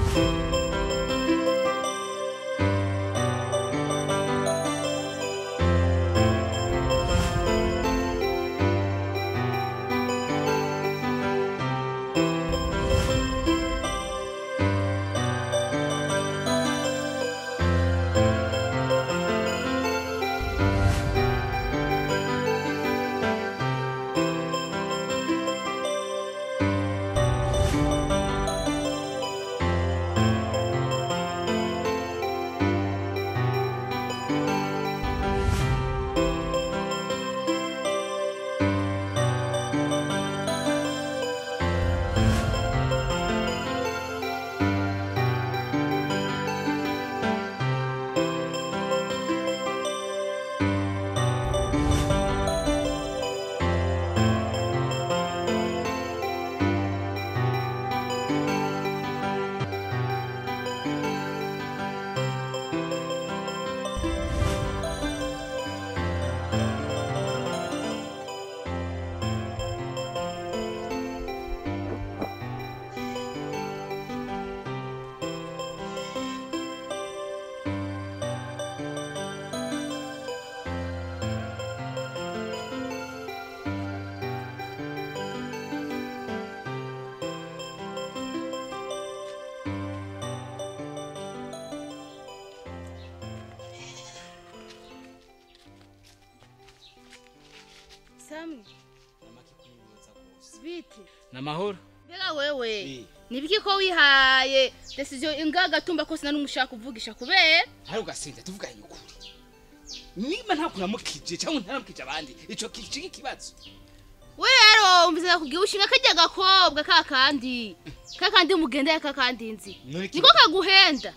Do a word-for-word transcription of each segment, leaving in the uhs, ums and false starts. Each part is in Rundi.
Biti namahoro bega wewe nibiki ko wihaye decision ingaga tumba ko sina numushaka kuvugisha kubera hari ugasinda tuvuganye ukuri niba nta kunamukije cyangwa ntaramukije abandi ico kiki kibazo we rero umviza kugiye ushinga kajya gakobwa kakandi kakandi mugenda yakakandi nzi niko kaguhenda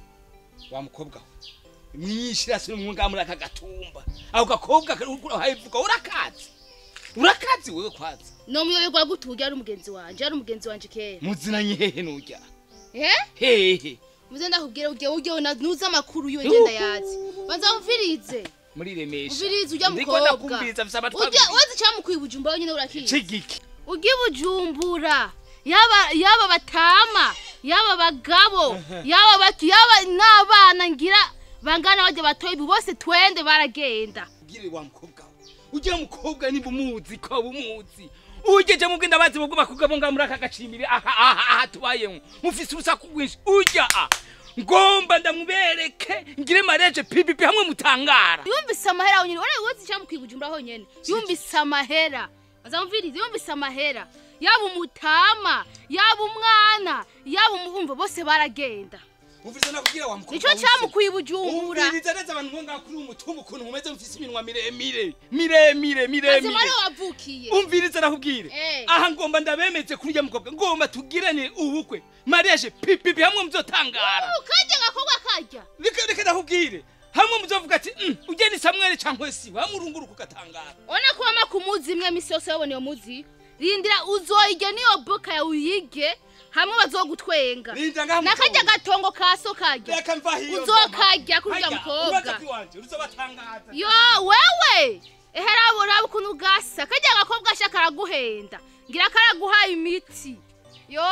wa mukobwa mwishira se umwunga muri aka gatumba aho gakobwa hayivuga urakazi urakazi wewe kwaza no muyoberwa gutuja ari umugenzi wanje ari umugenzi wanje kera muzinanye hehe nujya eh hehe muzenda kubwira ugiye ugiye nanuza makuru yo ngenda yazi banza umvirize muri remesha umvirize ujya mukobwa ndiko ndakumviriza visa batwa ujya wazi cyama kwibujumba nyine urakiye cigiki ugiye bujumbura yaba yaba batama yaba bagabo yaba batu yaba nabana ngira bangana baje batoye bose twende baragenda ugire wa mukobwa ujya mukobwa niba umuzi ko bumuzi ugeje mugenda bazi bwo bakugabo ngamura akagacimire aha aha tubayemo mufise urusaku rwinshi ujya ngomba ndamubereke ngire marriage pipipi hamwe mutangara yumvise amahera nyine ore wozi cyangwa kwibujumbura ho nyene yumvise amahera azamvirize yumvise amahera yaba umutama yaba umwana yaba umuvumva bose baragenda Uviriza nakugira wa mukobwa. Nico cyamukwibujumbura. Uviriza neza abantu ngo ngakuri umutumbu kuntu mumeze mufise iminwa miremire. Miremire miremire. Azimara wavukiye. Umviriza nakubwire. Eh. Aha ngomba ndabemeze kuri ya mukobwa. Ngomba tugirane ubukwe. Mariage pipipi hamwe muzotangara. Ukajya gakobwa kajya. Reka reka nakubwire. Hamwe muzovuga ati mm, ugeni Samuel cankwe si wamurunguru kugatangara. Ona ko ama kumuzi imwe misi yose yabone yo muzi. Rindira uzoyige niyo boka ya uyige. Hamwe bazogutwenga nakajya gatongo kaso kajya uzokajya kurya mukobwa yo wewe ehera bora bukuntu gasa kajya gakobwa shakara guhenda ngira karaguha imiti yo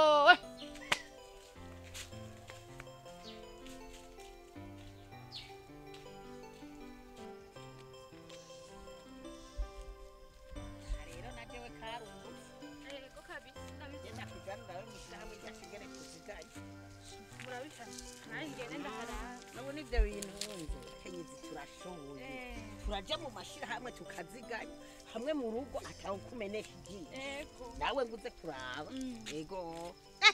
turaja mu mashira hamwe tukaziganya hamwe mu rugo ataho kumenesha igiye nawe nguze kuraba yego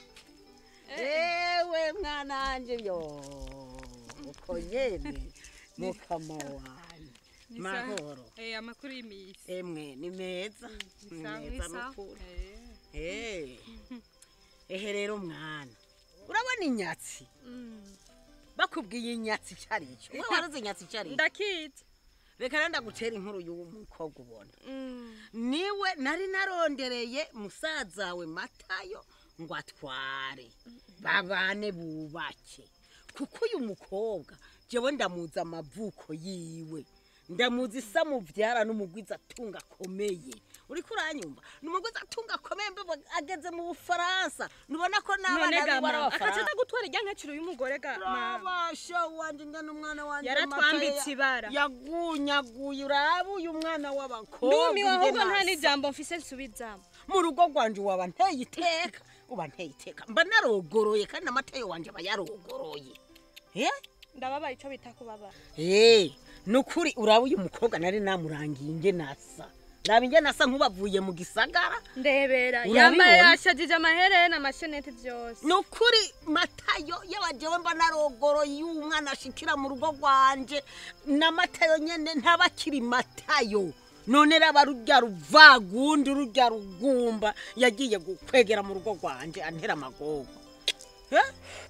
ewe mwana wanje yo uko nyene mukama wanje mahoro eh amakuru y'imisi emwe ni meza meza makuru eh ehe rero mwana urabona inyatsi bakubwiye inyatsi cyarico we waraze inyatsi cyarico ndakita reka randa gutera inkuru y'umukobwa ubona niwe nari narondereye musazawe Matayo ngo atware babane bubake kuko uyu mukobwa jewe ndamuza amavuko yiwe ndamuzi samuvyara n'umugwiza tunga komeye uri kuranyumva numugozi atunga komembe ageze mu Bufaransa nubona ko nabana barabafara akaza gutwara ijya nkaciro y'umugore ga mabasha wanje ngana umwana wanje yaratwambitse ibara yagunyaguye urabu uyu mwana w'abakobwa ndumi ahubwo nta n'ijambo mfise nsubizamo mu rugo rwanje waba nteye iteka uba nteye iteka mba narogoroye kandi amatayo wanje aba yarogoroye eh ndababaye ico bita kubaba eh nukuri urabu uyu mukobwa nari namurangiye inge nasa ndabi inge nasa nkubavuye mu gisagara ndebera yambaye yashajije amaherena amashenete byose nukuri matayo yabajewe mba narogoroye umwana ashikira mu rugo rwanje na matayo nyene ntabakiri matayo none raba rujya ruvagundi rujya rugumba yagiye gukwegera mu rugo rwanje antera amagogo eh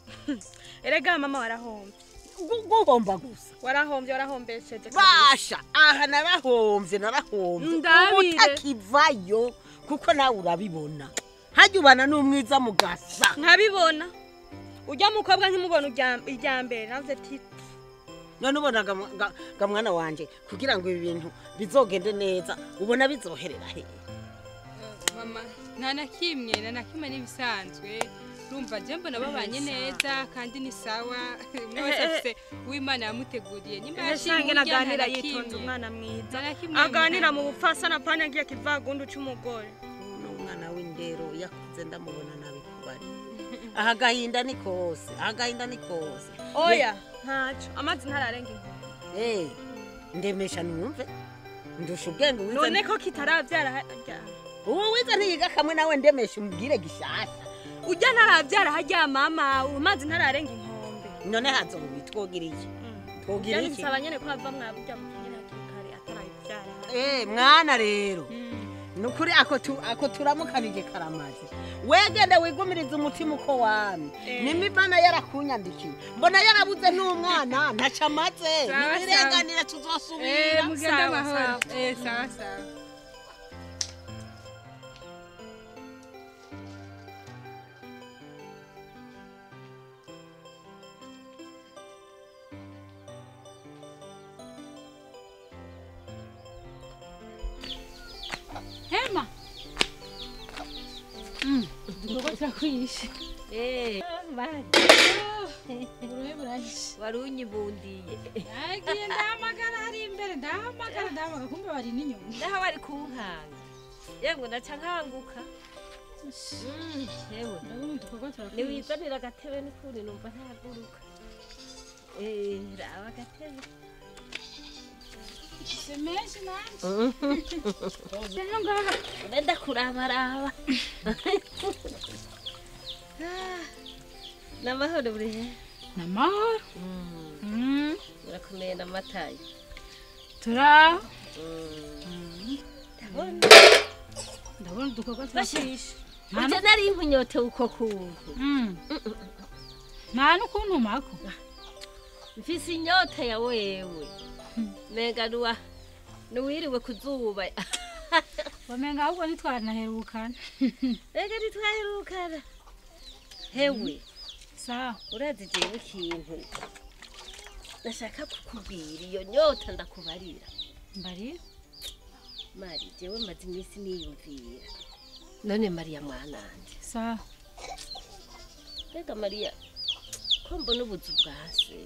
erega mama warahombe guhomba gusa warahombye warahombesheje basha aha narahombye narahombye utakivayo kuko nawe urabibona hajya ubana n'umwiza mugasa nkabibona ujya mukobwa nkimubona ijya mbere navuze ati none ubona ga mwana wanje kugira ngo ibi bintu bizogende neza ubona bizoherera he mama nta na kimwe nta na kimwe n'ibisanzwe urumva je mbona babanye neza kandi ni sawa mwese afite uw'Imana yamuteguriye nimba yashinge naganira yitonze umwana mwiza aganira mu bufasa na panya ngiye kivagundu cy'umugore n'umwana w'indero yakuze ndamubona nabi kubari aha gahinda ni kose aha gahinda ni kose oya ntaco amazi ntararenga inkombe eh ndemesha numve ndusha ubwenge wiza none ko kitaravyara hajya uwo wiza ntiyiga kamwe nawe ndemesha umbwire gishasha ujya ntaravyara hajya mama amazi ntararenga inkombe none hazo bitwogira iki twogira iki nsaba nyene ko ava mwabujya mukinyira kikare ataravyara eh mwana rero nukuri ako tu ako turamukanije karamaze wegende wigumiriza umutima uko wami nimivana yarakunyandikiye mbona yarabuze n'umwana ntacamaze nibirenganira tuzosubira eh mugenda mahoro eh sawa sawa Hema. Mm. Dukoza kwishi. Eh, bari. Uruhe burahishe. Warunyibundiye. Yagiye ndamagara hari imbere ndamagara ndamagara kumbe bari n'inyuma. Ndaho bari kunkanga. Yego ndaca nkanguka. Mm, yewe. Ndabona dukoza turakwishi. Niwizanira gatebe n'ukuri numva ntaguruka. Eh, raba gatebe. Semeshi nanje. Neno ngaha. Ndenda kurabaraba. Namahoro burihe. Namahoro. Mm. Urakomeye namataye. Tura. Mm. Ndabona. Ndabona dukoza turakwishi. Uje nari inkunyote uko kuntu. Mm. Nta n'ukuntu mako. Mfise inyota ya wewe. Mega ruwa nuwiriwe kuzuba. Wamenga ahubwo nitwaranaherukana. Mega nitwaherukana. Hewe. Sawa. Urazi jewe ikintu. Nashaka kukubwira iyo nyota ndakubarira. Mbarira. Mari jewe maze imisi niyumvira. None Maria mwananje. Sawa. Mega Maria ko mbona ubuzu bwase.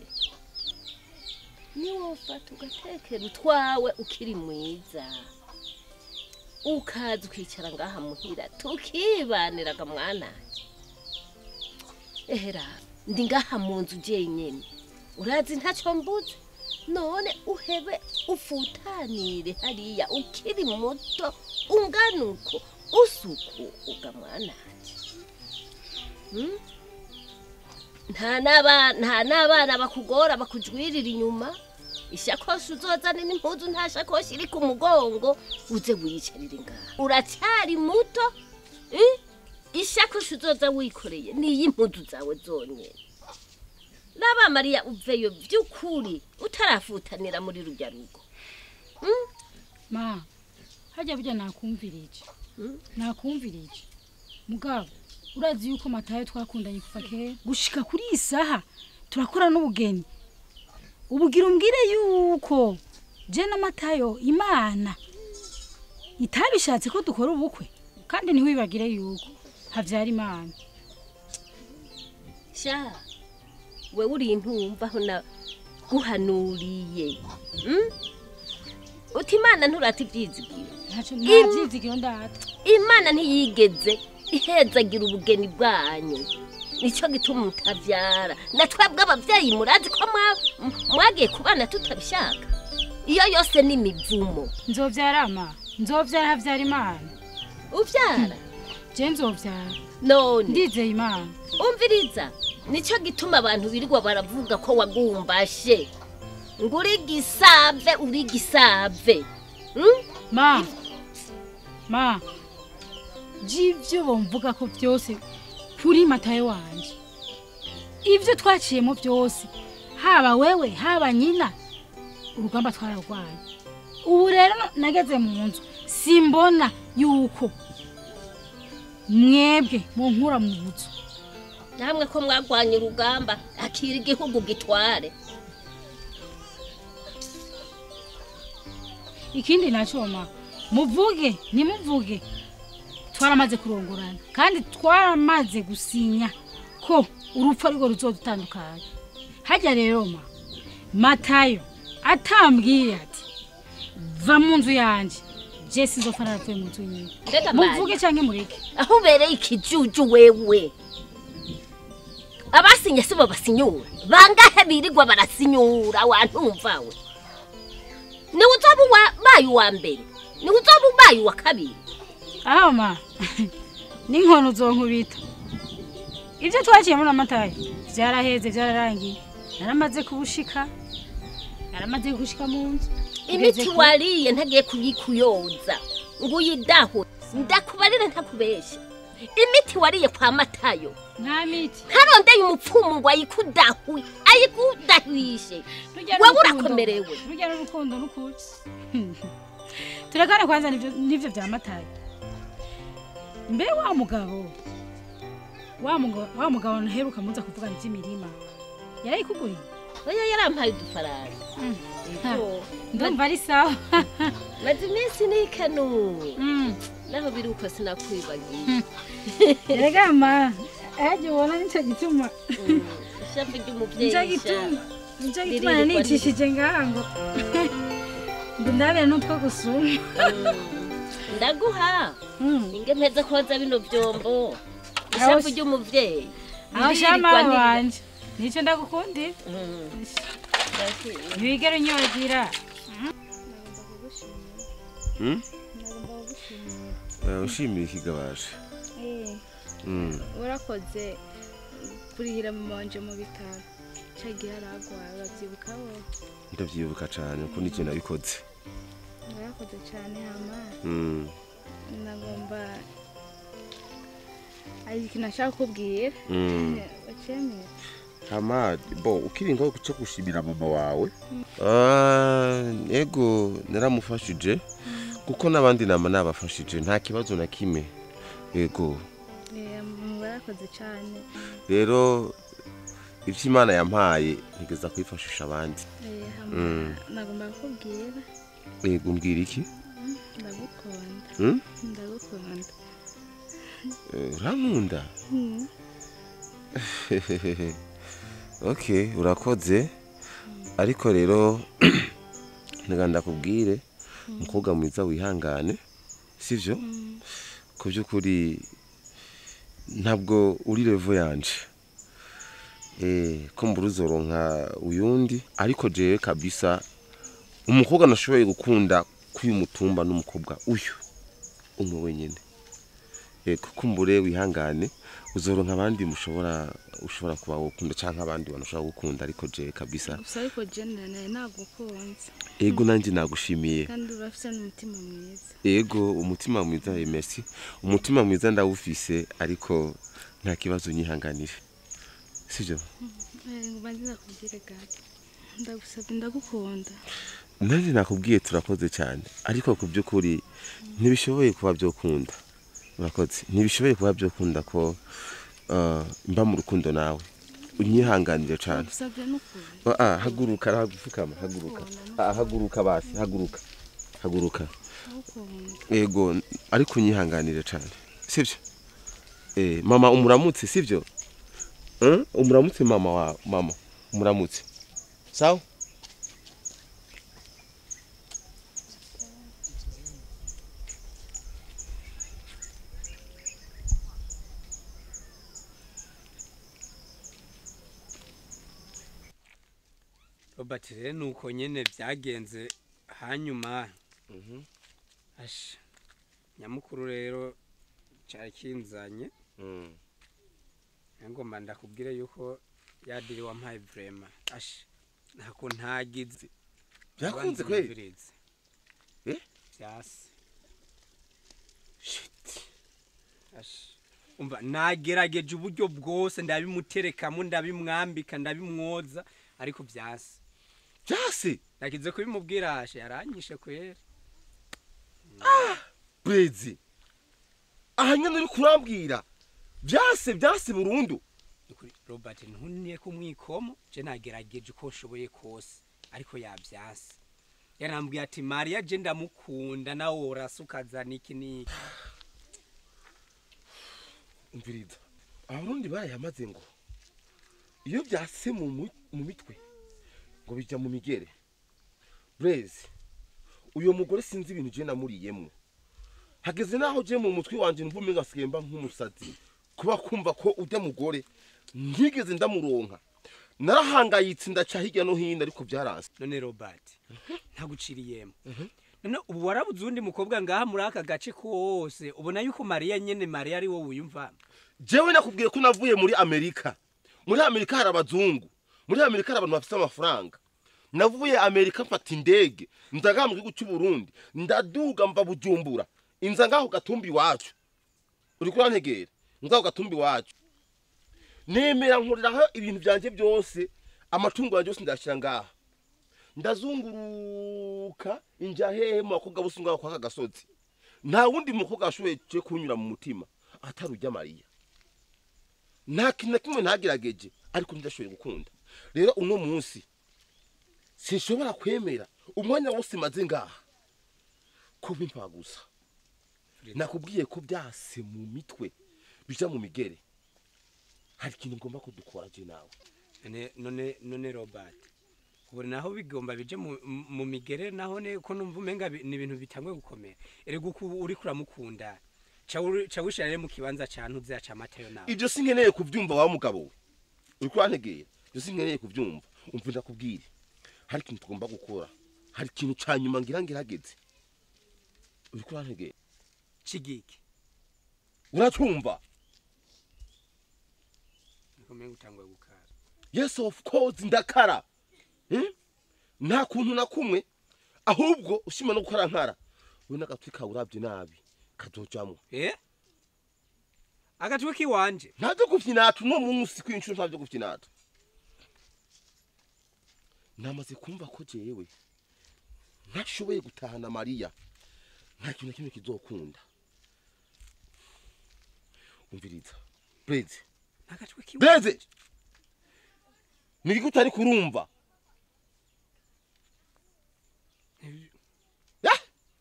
Niwo ufata ugatekera utwawe ukiri mwiza ukaza ukicara ngaha muhira tukibaniraga mwananje ehera ndi ngaha mu nzu jenyene urazi ntacyo mbuze none uhebe ufutanire hariya ukiri muto unganuko usuku uga mwananje hmm? nta naba nta nabana bakugora bakujwirira inyuma ishakoshi uzozana n'impuzu nta shakoshi iri ku mugongo uze wiyicarire ngaha uracyari muto eh ishakoshi uzoza wikoreye ni y'impuzu zawe zonyene naba Maria uveyo byukuri utarafutanira muri rujya rugo hmm? Ma hajya bijya nakumvirije hmm? nakumvirije mugabo urazi yuko matayo twakundanye kuva kera gushika kuri isaha turakora n'ubugeni ubugira umbwire yuko je na matayo imana itabishatse ko dukora ubukwe kandi ntiwibagire yuko havyara Imana. Sha we uri intumvaho na guhanuriye. Mm? Uti Imana nturati ivyizigiro. Ntaco ntavyizigiro ndata. Imana ntiyigeze ihezagira ubugeni bwanyu. Nico gituma mutavyara. Na twebwe abavyeyi murazi ko mwagiye kubana tutabishaka. Iyo yose ni mivumo. Nzovyara ama. Nzovyara havyara Imana. Uvyara? Je nzovyara. None ndizeye Imana. Umviriza. Nico gituma abantu birirwa baravuga ko wagumbashe. Nguri gisave uri gisave. Hmm? Ma. Ma. Jivyo bomvuga ko byose kuri mataye wanje. Ivyo twaciyemo byose haba wewe haba nyina urugamba twararwaye. Ubu rero nageze mu nzu simbona yuko mwebwe mu nkura mu buzu. Namwe ko mwagwanye urugamba akira igihugu gitware. Ikindi nacoma muvuge nimuvuge twaramaze kurongorana kandi twaramaze gusinya ko urupfu ariko ruzodutandukanye. Hajya rero ma Matayo atambwiye ati va mu nzu yanje je sinzofana rapfe mu nzu nyine. Muvuge canke mureke aho ubereye ikijuju wewe. Abasinye sibo basinyura bangahe birirwa barasinyura wantumvawe. Ni uzobu wa bayu wa mbere ni uzobu bayu wa kabiri. Aho ma n'inkono zonkubita. Ivyo twaciye muri Matayo vyaraheze vyararangiye. Naramaze kubushika. Naramaze gushika mu nzu. Imiti wariye ntagiye kuyikuyoza ngo uyidaho ndakubarire ntakubesha. Imiti wariye kwa Matayo nta miti ntarondeye umupfumu ngo ayikudahuye ayikudahishe. Wewe urakomerewe. Rujya n'urukundo n'ukuki. Turakana kwanza nivyo nivyo vya Matayo. Mbe wa mugabo wa mugabo wa mugabo nheruka muza kuvugana iby'imirima yarayikuguriye. Oya yarampaye udufaranga. Ego ndumva ari sawa. Maze iminsi nikanu. Mm. Naho biri uko sinakwibagiye. Erega ma aje wona nicyo gituma. Shafi ry'umuvyeyi. Nicyo gituma. Nicyo gituma nicishije ngahango. Ndabere n'utwo gusuma. Ndaguha. Inge mpeze koza bino byombo. Shafi ry'umuvyeyi. Aho shama wanje. Nico ndagukundira. Wigera unyogira. Hmm? Ushimira ikigabaje. Eh. Mm. Urakoze kurihira mu manje mu bitaro. Cagiye aragwaye bavyibukaho. Ndavyibuka cyane ko niki nabikoze. Urakoze cyane hama. Mm. Nagomba ari kinashaka kubwira. Mm. Bacemeye. Hamad, bo ukiri ngo cyo gushimira mama wawe. Ah, ego naramufashije kuko nabandi nama nabafashije nta kibazo na kimwe. Ego. Eh, murakoze cyane. Rero ivyo Imana yampaye ntigeza kwifashisha abandi. Eh, hama nagomba kubwira. Ego mbwira iki? Ndagukunda. Hmm? Ndagukunda. Eh, urankunda? Hmm. Okay, urakoze. Ariko rero naganda kubwire mukobwa mwiza wihangane, sivyo? Ku byukuri ntabwo uri level yanje. Eh, ko mburuzoronka uyundi, ariko jewe kabisa umukobwa nashoboye gukunda kuyu mutumba n'umukobwa uyu umwe wenyene. Eh, kukumbure wihangane uzoronka abandi mushobora ushobora kuba ukunda canka abandi banashobora gukunda, ariko je kabisa gusa ariko je nane nagukunze. Ego nanje nagushimiye kandi urafite n'umutima mwiza. Ego umutima mwiza, merci. Umutima mwiza ndawufise, ariko nta kibazo nyihanganire, sivyo? Eh, ngubanza kubwire gato ndagusabye ndagukunda. Nanje nakubwiye turakoze cyane, ariko ku byukuri ntibishoboye kuba byo kunda. Urakoze ntibishoboye kuba byo kunda ko Uh, mba mu rukundo nawe unyihanganire cyane. Ah, haguruka hagufukama haguruka. Ah, haguruka basi haguruka. haguruka ego ariko unyihanganire cyane sibyo eh mama umuramutse sibyo eh umuramutse mama wa mama umuramutse sawa Robert rero nuko nyene byagenze hanyuma mhm ash nyamukuru rero cyari kinzanye mhm ngomba ndakubwire yuko yadiri wampaye vrema ash ntako ntagize byakunze kweli eh byasi shit ash umva nagerageje uburyo bwose ndabimuterekamo ndabimwambika ndabimwoza ariko byasi byasi nakize kubimubwira ashe yaranyishe kwera ah brezi ahanya uri kurambwira byase byase burundu Robert ntunye kumwikomo je nagerageje uko nshoboye kose ariko yabyase yarambwiye ati Maria je ndamukunda nawe urasukazana iki niki umviriza abarundi barayamaze ngo iyo byase mu mu mitwe ngo bijya mu migere brezi uyo mugore sinzi ibintu je namuriyemo hageze naho je mu mutwe wanje mvume ngasikemba nk'umusazi kuba kumva ko ujya mugore ntigeze ndamuronka narahangayitse ndaca hirya no hino ariko byaranse none Robert ntaguciriyemo none ubu warabuze undi mukobwa ngaha muri aka gace kose ubona yuko Maria nyene Maria ari wowe uyumva jewe nakubwiye ko navuye muri Amerika muri Amerika hari abazungu muri Amerika hari abantu bafite amafaranga navuye Amerika mfata indege ndaga mu gihugu cy'u Burundi ndaduga mva Bujumbura inza ngaho gatumbi wacu uri kurantegera ngaho gatumbi wacu nemera nkoreraho ibintu byanje byose amatungo yanjye yose ndashira ngaha ndazunguruka inja hehe mu bakobwa busunga kwa gasozi nta wundi mukobwa ashoboye kunyura mu mutima atari ujya Maria nta kintu kimwe ntagerageje ariko ndashoboye gukunda rero uno munsi sinshobora kwemera umwanya wose maze ngaha kuba impa gusa nakubwiye ko byase mu mitwe bija mu migere hari ikintu ngomba kudukora je nawe none none none Robert ubu naho bigomba bije mu migere naho ne ko numva umenga ni ibintu bitangwe gukomera erego uri kuramukunda ca wishare mu kibanza cyane uzaca amatayo nawe ibyo sinkeneye kuvyumva wa mugabo we uri kurantegera ibyo sinkeneye kuvyumva umva ndakubwire hari ikintu tugomba gukora hari ikintu cyanyuma ngira ngirageze uri kurantegera kigiki uracumva nikomenga utangwe gukara yes of course ndakara hmm? nta kuntu na kumwe ahubwo ushima no gukora nkara we nagatwi ka urabye nabi kazojamwe eh agatwi kiwanje ntabyo gufyinatu no munsi kwinshuro ntabyo gufyinatu namaze kumva ko jewe ntashoboye gutahana Maria nta kintu kimwe kizokunda umviriza breze agatwi kiwanje breze niki utari kurumva ya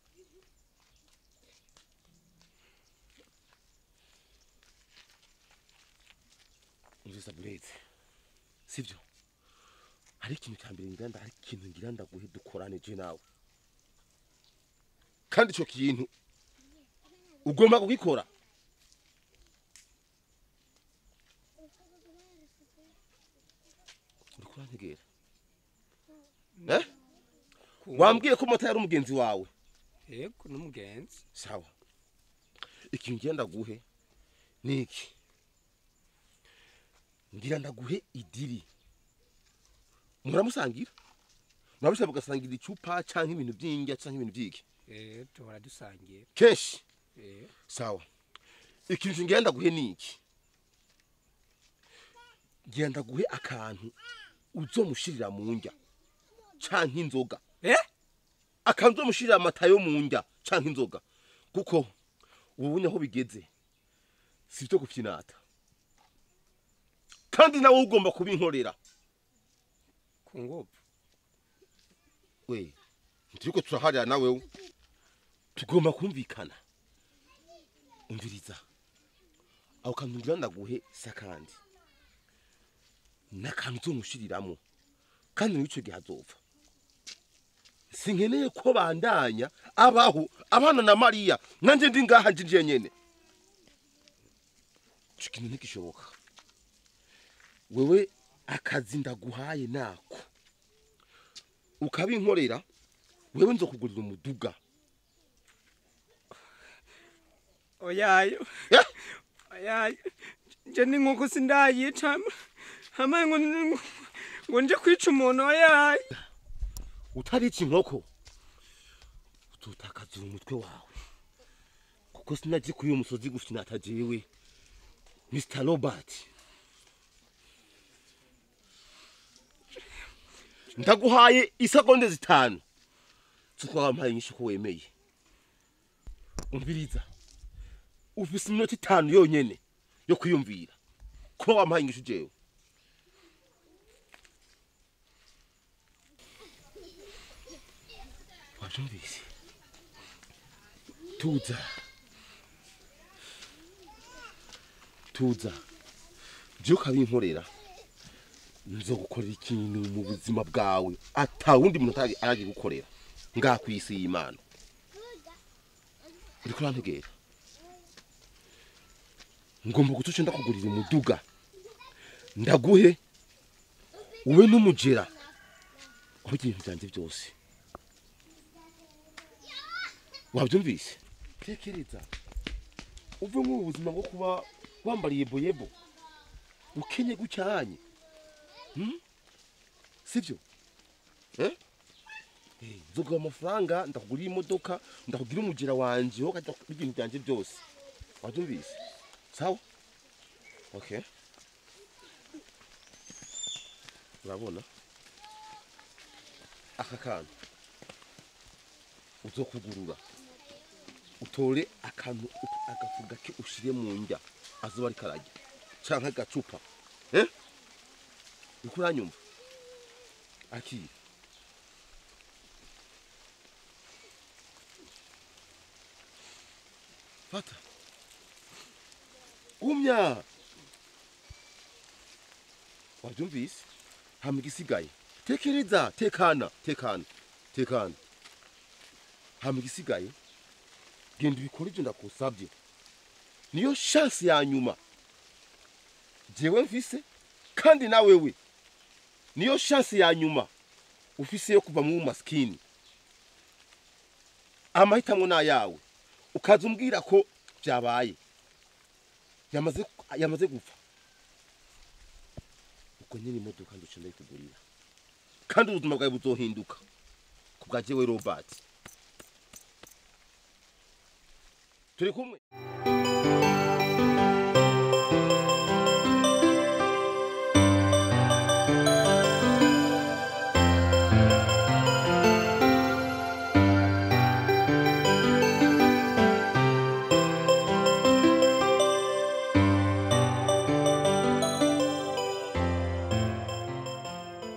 umviriza breze sivyo hari ikintu cyambere ngiranda hari ikintu ngiranda guhe dukorane je nawe kandi cyo kintu ugomba kugikora urikurantegera eh wambwiye ko mota yari umugenzi wawe yego n'umugenzi sawa ikintu ngenda guhe niki ngira ndaguhe idiri muramusangira murabishaka ugasangira icupa canke ibintu by'ingya canke ibintu byiki eh tuhora dusangiye keshi eh sawa ikintu ngenda guhe niki ngenda guhe akantu uzomushirira mu njya canke inzoga eh akanzo mushirira amatayo mu njya canke inzoga kuko ubunye aho bigeze sivyo gufyinata kandi nawe ugomba kubinkorera kungopa we turiko turaharira nawe tugomba kumvikana umviriza aho kantu ndaguhe sakandi nakantu tumushiriramo kandi nico gihazova sinkeneye ko bandanya abaho abana na Maria nanje ndi ngaha njije nyene Chikintu ntikishoboka wewe akazi ndaguhaye nako ukabinkorera wewe nzokugurira umuduga oyayo oyayo nje ni nkuko sindayica hama ngo ngo nje kwica umuntu oyayo utarica inkoko ututakaza umutwe wawe kuko sinaje kuyo musozi gufina atajewe Mister Robert ndaguhaye isagonde zitanu tukwampaye nyisho ko wemeye umviriza ufise iminota itanu yonyene yo kwiyumvira ko wampaye nyisho jewe wabyumvise tuza tuza je ukabinkorera nzogukorera ikintu mu buzima bwawe ata wundi muntu aragiye gukorera ngakwisi y'Imana uriko rantegera ngomba gutuce ndakugurira umuduga ndaguhe ube n'umugera aho ibintu byanje byose wabyumvise tekereza uve mu buzima bwo kuba wambariye boyebo ukenye gucyanye hmm sivyo eh eh nzoga amafaranga ndakugurira imodoka ndakugira umugera wanje ho kajya ibintu byanje byose wabyumvise sawa okay urabona aka kantu uzokugurura utore akantu agafuga ke ushire mu njya azuba ari karajya canka agacupa eh ukuranyumva aki fata umya wabyumvise hamigisigaye tekereza tekana tekana tekana hamigisigaye genda ubikora ibyo ndakusabye niyo chance ya nyuma jewe mfise kandi na wewe niyo chance ya nyuma ufise yo kuva mu maskini amahitamo na yawe ukaza umbwira ko byabaye yamaze yamaze gupfa uko nyine imodoka nduce ndayikugurira kandi ubuzima bwawe buzohinduka kubwa jewe Robert turi kumwe